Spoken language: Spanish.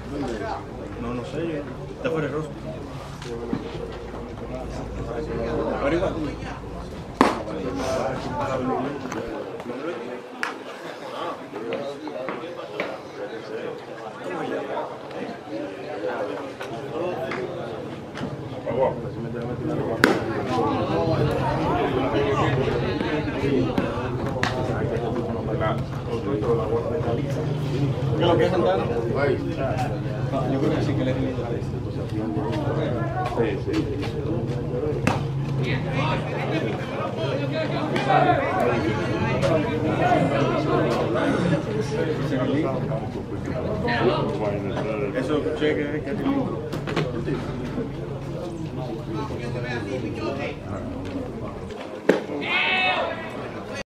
No, no sé. Está fuera de rostro. Averigua. ¿Qué lo que es Santana? Yo creo que sí que le he tenido. Sí, sí. Eso cheque que